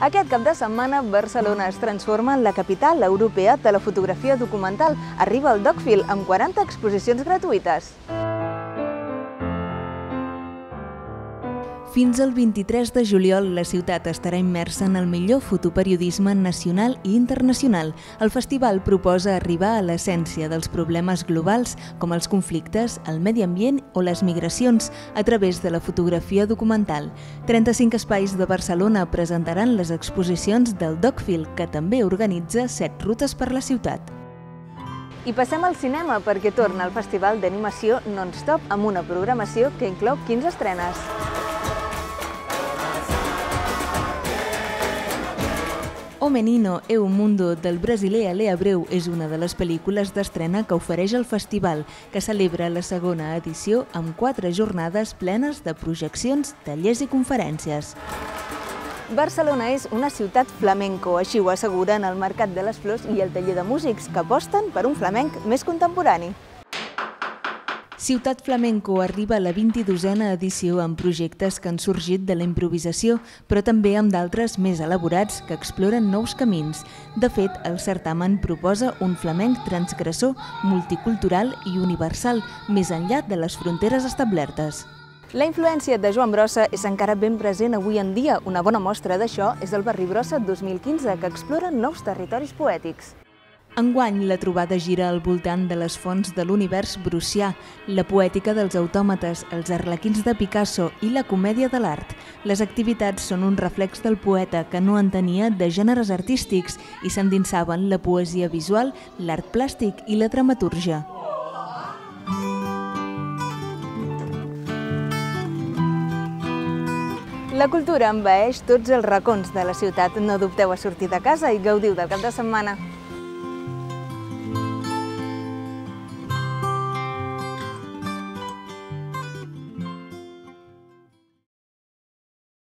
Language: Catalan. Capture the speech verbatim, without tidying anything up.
Aquest cap de setmana, Barcelona es transforma en la capital europea de la fotografia documental. Arriba el Docfil amb quaranta exposicions gratuïtes. Fins al vint-i-tres de juliol, la ciutat estarà immersa en el millor fotoperiodisme nacional i internacional. El festival proposa arribar a l'essència dels problemes globals, com els conflictes, el medi ambient o les migracions, a través de la fotografia documental. trenta-cinc espais de Barcelona presentaran les exposicions del Docfil, que també organitza set rutes per la ciutat. I passem al cinema perquè torna el Festival d'Animació Non-Stop amb una programació que inclou quinze estrenes. O Menino e o Mundo, del brasiler Ale Abreu, és una de les pel·lícules d'estrena que ofereix el festival, que celebra la segona edició amb quatre jornades plenes de projeccions, tallers i conferències. Barcelona és una ciutat flamenco, així ho asseguren el Mercat de les Flors i el Taller de Músics, que aposten per un flamenc més contemporani. Ciutat Flamenco arriba a la vint-i-dosena edició amb projectes que han sorgit de la improvisació, però també amb d'altres més elaborats que exploren nous camins. De fet, el certamen proposa un flamenc transgressor, multicultural i universal, més enllà de les fronteres establertes. La influència de Joan Brossa és encara ben present avui en dia. Una bona mostra d'això és el Barri Brossa dos mil quinze, que explora nous territoris poètics. Enguany, la trobada gira al voltant de les fonts de l'univers brussià, la poètica dels autòmates, els arlequins de Picasso i la comèdia de l'art. Les activitats són un reflex del poeta, que no entenia de gèneres artístics i s'endinsaven la poesia visual, l'art plàstic i la dramatúrgia. La cultura envaeix tots els racons de la ciutat. No dubteu a sortir de casa i gaudiu del cap de setmana.